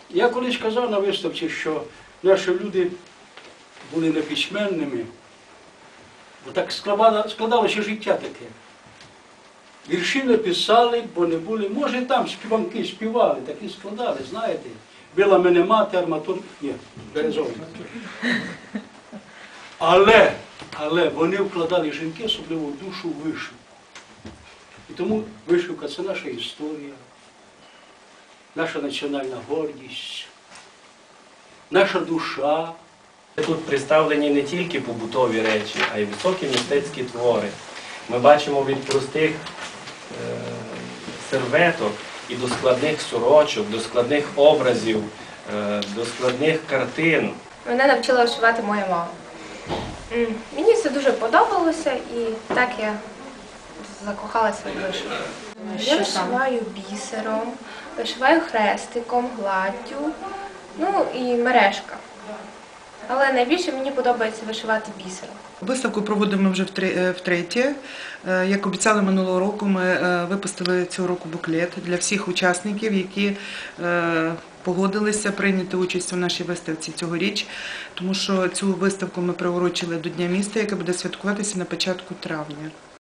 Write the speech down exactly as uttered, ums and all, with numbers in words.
Я колись казав на виставці, що наші люди були неписьменними, бо так складалося життя таке. Вірші не писали, бо не були, може там співанки співали, такі складали, знаєте. Била мене мати, арматур, ні, Березовий. Але, але вони вкладали жінки, особливо в душу, в вишивку. І тому вишивка – це наша історія, наша національна гордість, наша душа. Тут представлені не тільки побутові речі, а й високі мистецькі твори. Ми бачимо від простих е серветок і до складних сорочок, до складних образів, е до складних картин. Мене навчила вишивати моя мама. Мені це дуже подобалося і так я закохалася в вишивку. Я вишиваю бісером, вишиваю хрестиком, гладдю, ну і мережка. Але найбільше мені подобається вишивати бісером. Виставку проводимо вже втретє. Як обіцяли минулого року, ми випустили цього року буклет для всіх учасників, які погодилися прийняти участь у нашій виставці цьогоріч, тому що цю виставку ми приурочили до Дня міста, яке буде святкуватися на початку травня.